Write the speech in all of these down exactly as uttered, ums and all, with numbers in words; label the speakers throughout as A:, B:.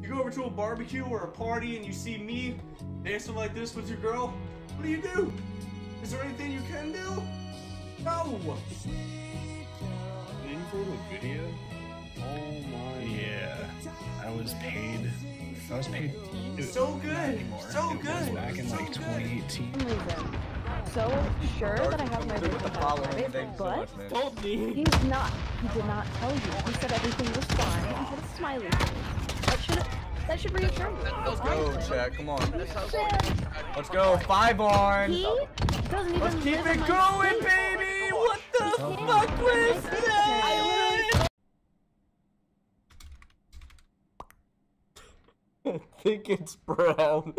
A: You go over to a barbecue or a party and you see me dancing like this with your girl. What do you do? Is there anything you can do? No.
B: Didn't you go to a video? Oh my. Yeah. I was paid. I was paid.
A: So good. So
B: it
A: good.
B: Was back in like twenty eighteen.
C: So sure that I have my business but
A: Told me.
C: he's not. He did not tell you. He said everything was fine and put a smiley face. That should that should reassure you.
A: Let's go, Chad. Come on.
C: He said
A: Let's go. Five on.
C: he doesn't even
A: Let's keep
C: live in
A: it
C: my
A: going,
C: state.
A: baby. What the
C: He
A: fuck
C: can't.
A: was that? I think it's brown.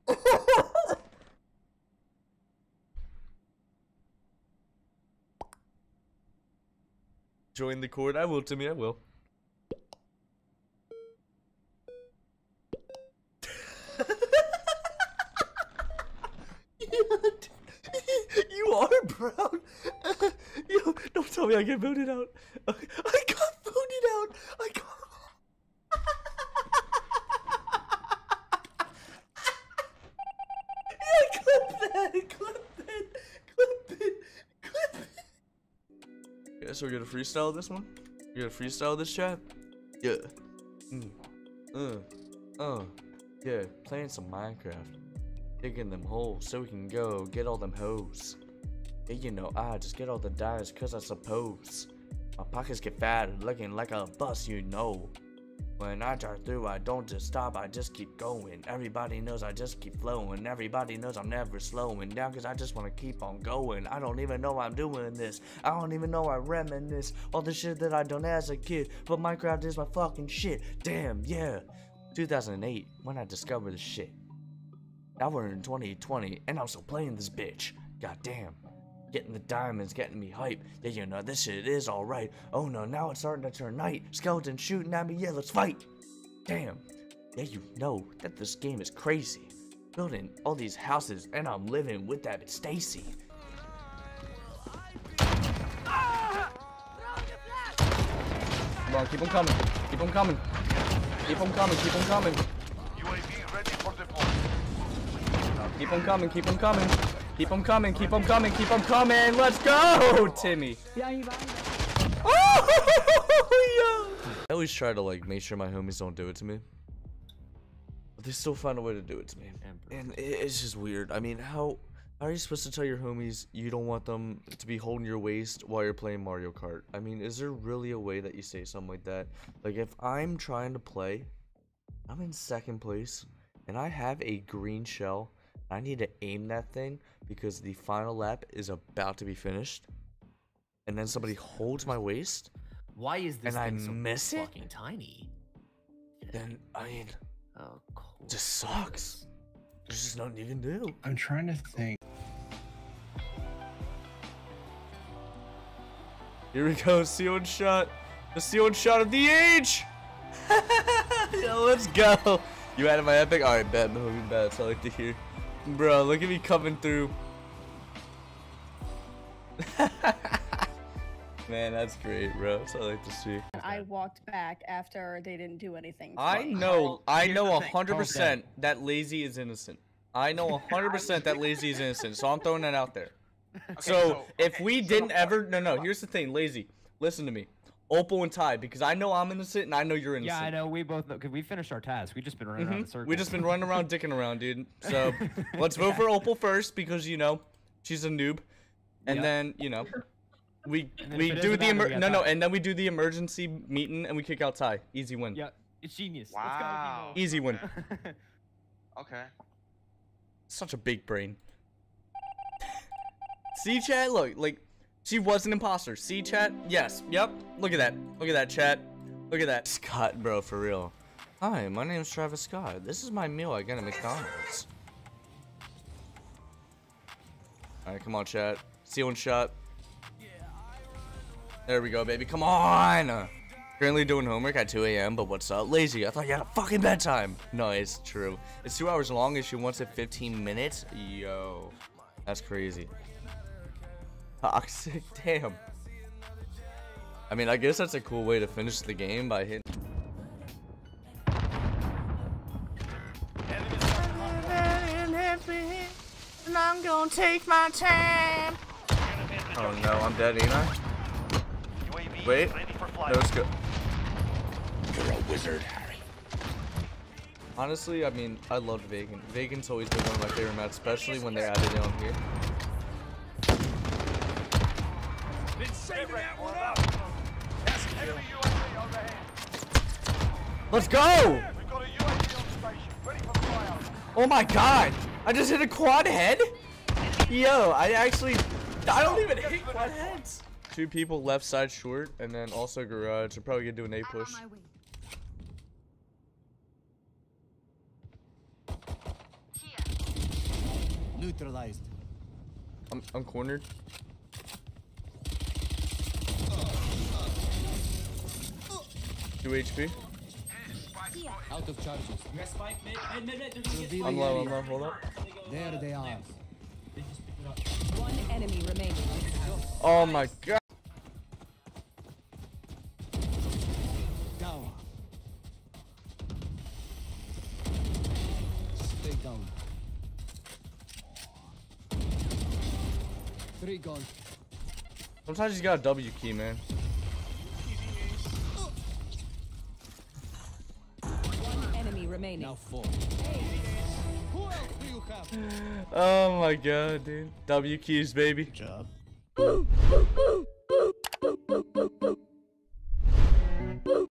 A: Join the court. I will, Timmy. I will. You are brown. Yo, don't tell me I get voted out. I got voted out. I got. Yeah, clip that. Clip that. Clip it. Clip it. Yeah, so we're gonna freestyle this one. You're gonna freestyle this, chat. Yeah. Mm. Uh. Uh. Yeah. Playing some Minecraft. Digging them holes so we can go get all them hoes. Yeah, you know, I just get all the diamonds cause I suppose my pockets get fat and looking like a bus, you know. When I drive through, I don't just stop, I just keep going. Everybody knows I just keep flowing. Everybody knows I'm never slowing down cause I just want to keep on going. I don't even know I'm doing this. I don't even know I reminisce all the shit that I done as a kid. But Minecraft is my fucking shit. Damn, yeah. two thousand eight, when I discovered this shit. Now we're in twenty twenty, and I'm still playing this bitch. God damn. Getting the diamonds, getting me hype. Yeah, you know, this shit is alright. Oh no, now it's starting to turn night. Skeleton shooting at me, yeah, let's fight. Damn. Yeah, you know that this game is crazy. Building all these houses, and I'm living with that bitch Stacy. Come on, keep them coming. Keep them coming. Keep them coming, keep them coming.
D: U A V ready for deployment.
A: Keep them coming, keep them coming. Keep them coming, keep them coming, keep them coming. Let's go, Timmy. Oh, yeah. I always try to like make sure my homies don't do it to me. But they still find a way to do it to me. And it's just weird. I mean, how, how are you supposed to tell your homies you don't want them to be holding your waist while you're playing Mario Kart? I mean, is there really a way that you say something like that? Like, if I'm trying to play, I'm in second place, and I have a green shell, I need to aim that thing because the final lap is about to be finished, and then somebody holds my waist.
E: Why is this
A: and
E: thing
A: I
E: so
A: miss it?
E: fucking tiny?
A: Then I mean,
E: Oh, cool.
A: it just sucks. There's just nothing you can do.
B: I'm trying to think.
A: Here we go, sealed shot. The sealed shot of the age. Yeah, let's go. You added my epic? Alright, bet, no, that's all I like to hear. Bro, look at me coming through. Man, that's great, bro. That's what I like to see.
F: I walked back after they didn't do anything.
A: I know, I know a hundred percent that Lazy is innocent. I know a hundred percent that Lazy is innocent, so I'm throwing that out there. So, if we didn't ever, no, no, here's the thing, Lazy, listen to me. Opal and Ty, because I know I'm innocent and I know you're innocent.
G: Yeah, I know. We both know because we finished our task. We just been running
A: Mm-hmm.
G: around in circles.
A: We just been running around, dicking around, dude. So let's vote for Opal first because you know she's a noob, and
G: Yep.
A: then you know we
G: And then
A: we
G: if it
A: do
G: isn't
A: the
G: that,
A: emer
G: we got
A: no no,
G: Ty.
A: and then we do the emergency meeting and we kick out Ty. Easy win.
G: Yeah, it's genius.
D: Wow.
G: Let's go.
A: Easy win.
D: Okay.
A: Such a big brain. See, chat. Look, like she was an imposter. See, chat. Yes. Yep. Look at that. Look at that, chat. Look at that. Scott, bro, for real. Hi, my name's Travis Scott. This is my meal I get at McDonald's. All right, come on, chat. Sealing shot. There we go, baby. Come on. Currently doing homework at two A M But what's up, Lazy? I thought you had a fucking bedtime. No, it's true. It's two hours long and she wants it fifteen minutes. Yo, that's crazy. Toxic, damn. I mean, I guess that's a cool way to finish the game by hitting. and I'm gonna take my time. Oh no, I'm dead, ain't I? Wait, no, it's good.
B: You're a wizard, Harry.
A: Honestly, I mean, I loved Vegan. Vegan's always been one of my favorite maps, especially when they added it on here. Let's go! Oh my god! I just hit a quad head? Yo, I actually... I don't even hit quad heads! Two people left side short, and then also garage. They're probably gonna do an A push.
H: Neutralized.
A: I'm, I'm cornered. Two H P.
H: Out of charges.
A: I'm low, I'm low, hold up.
H: There they are.
C: One enemy remaining.
A: Oh my god.
H: Down. Stay down. Three gone.
A: Sometimes you got a W key, man.
C: One enemy remaining.
H: Now four. Who else do you have?
A: Oh my god, dude. W keys, baby.
B: Good job.